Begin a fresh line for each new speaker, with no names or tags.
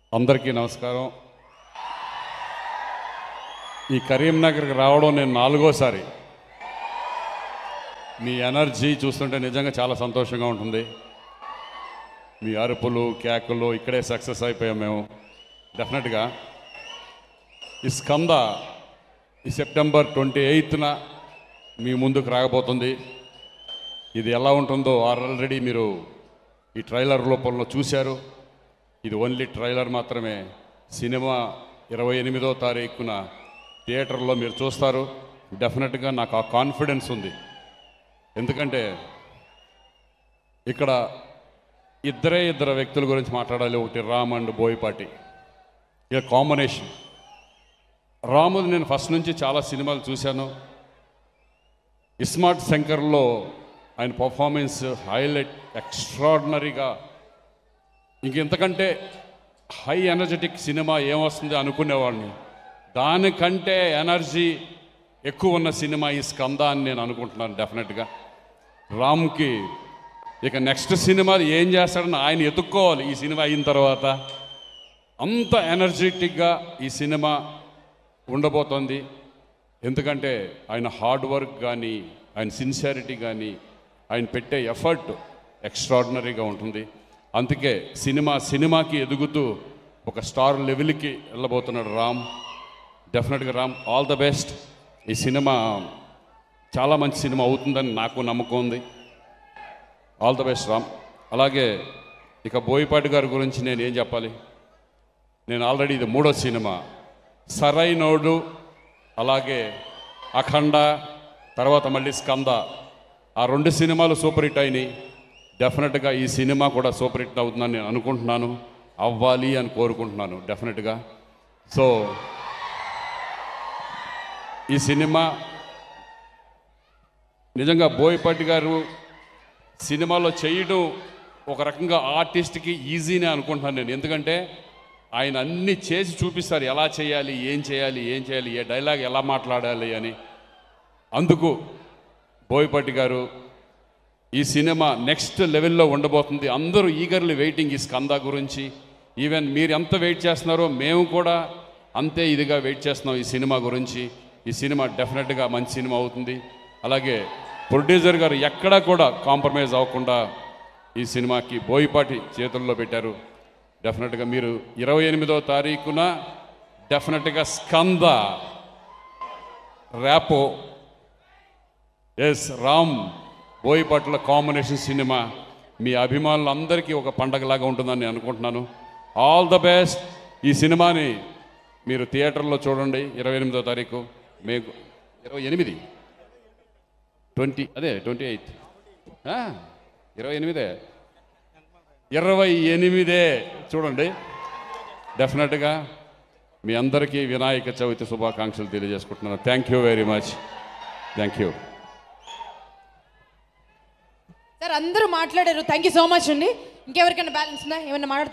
అందరికీ నమస్కారం. ఈ కరీంనగర్కి రావడం నేను 4వ సారి. మీ ఎనర్జీ చూస్తుంటే నిజంగా చాలా సంతోషంగా ఉంటుంది. మీ అరుపులు కేకలు ఇక్కడే సక్సెస్ అయిపోయాం మేము. డెఫినెట్గా ఈ స్కంద ఈ సెప్టెంబర్ 28న మీ ముందుకు రాకపోతుంది. ఇది ఎలా ఉంటుందో ఆల్రెడీ మీరు ఈ ట్రైలర్ రూపంలో చూశారు. ఇది ఓన్లీ ట్రైలర్ మాత్రమే. సినిమా 28వ తారీఖున థియేటర్లో మీరు చూస్తారు. డెఫినెట్గా నాకు ఆ కాన్ఫిడెన్స్ ఉంది. ఎందుకంటే ఇక్కడ ఇద్దరు వ్యక్తుల గురించి మాట్లాడాలి. ఒకటి రామ్ అండ్ బోయపాటి. ఇక కాంబినేషన్. రాముది నేను ఫస్ట్ నుంచి చాలా సినిమాలు చూశాను. ఇస్మార్ట్ శంకర్లో ఆయన పర్ఫార్మెన్స్ హైలైట్, ఎక్స్ట్రాడినరీగా. ఇంకెంతకంటే హై ఎనర్జెటిక్ సినిమా ఏమొస్తుంది అనుకునేవాడిని. దానికంటే ఎనర్జీ ఎక్కువ ఉన్న సినిమా ఈ స్కంద అని నేను అనుకుంటున్నాను. డెఫినెట్గా రామ్కి ఇక నెక్స్ట్ సినిమా ఏం చేస్తాడని ఆయన ఎత్తుక్కోవాలి. ఈ సినిమా అయిన తర్వాత అంత ఎనర్జెటిక్గా ఈ సినిమా ఉండబోతోంది. ఎందుకంటే ఆయన హార్డ్ వర్క్ కానీ, ఆయన సిన్సియారిటీ కానీ, ఆయన పెట్టే ఎఫర్ట్ ఎక్స్ట్రాడినరీగా ఉంటుంది. అందుకే సినిమాకి ఎదుగుతూ ఒక స్టార్ లెవెల్కి వెళ్ళబోతున్నాడు రామ్. డెఫినెట్గా రామ్, ఆల్ ద బెస్ట్. ఈ సినిమా చాలా మంచి సినిమా అవుతుందని నాకు నమ్మకం ఉంది. All the best Ram. అలాగే ఇక బోయపాటి గారి గురించి నేను ఏం చెప్పాలి. నేను ఆల్రెడీ ఇది 3వ సినిమా. సరైనోడు, అలాగే అఖండ, తర్వాత మళ్ళీ స్కంద. ఆ 2 సినిమాలు సూపర్ హిట్ అయినాయి. డెఫినెట్గా ఈ సినిమా కూడా సూపర్ హిట్ అవుతుందని నేను అనుకుంటున్నాను. అవ్వాలి అని కోరుకుంటున్నాను డెఫినెట్గా. సో ఈ సినిమా నిజంగా బోయపాటి గారు సినిమాలో చేయడం ఒక రకంగా ఆర్టిస్ట్కి ఈజీనే అనుకుంటున్నాను నేను. ఎందుకంటే ఆయన అన్నీ చేసి చూపిస్తారు. ఎలా చేయాలి, ఏం చేయాలి, ఏ డైలాగ్ ఎలా మాట్లాడాలి అని. అందుకు బోయపాటి గారు ఈ సినిమా నెక్స్ట్ లెవెల్లో ఉండబోతుంది. అందరూ ఈగర్లీ వెయిటింగ్ ఈ స్కంద గురించి. ఈవెన్ మీరు ఎంత వెయిట్ చేస్తున్నారో మేము కూడా అంతే ఇదిగా వెయిట్ చేస్తున్నాం ఈ సినిమా గురించి. ఈ సినిమా డెఫినెట్గా మంచి సినిమా అవుతుంది. అలాగే ప్రొడ్యూసర్ గారు ఎక్కడా కూడా కాంప్రమైజ్ అవ్వకుండా ఈ సినిమాకి బోయపాటి చేతుల్లో పెట్టారు. డెఫినెట్గా మీరు 28వ తారీఖున డెఫినెట్గా స్కంద ర్యాపో రామ్ బోయపాటిల కాంబినేషన్ సినిమా మీ అభిమానులందరికీ ఒక పండగలాగా ఉంటుందని నేను అనుకుంటున్నాను. All the best. ఈ సినిమాని మీరు థియేటర్లో చూడండి. 28వ తారీఖు మే 28 28 చూడండి. డెఫినెట్గా మీ అందరికీ వినాయక చవితి శుభాకాంక్షలు తెలియజేసుకుంటున్నాను. Thank you very much. Thank you
sir. అందరూ మాట్లాడారు. థ్యాంక్ యూ సో మచ్ అండి. ఇంకెవరికైనా బ్యాలెన్స్ ఉందా? ఏమైనా మాట్లాడుతున్నారు?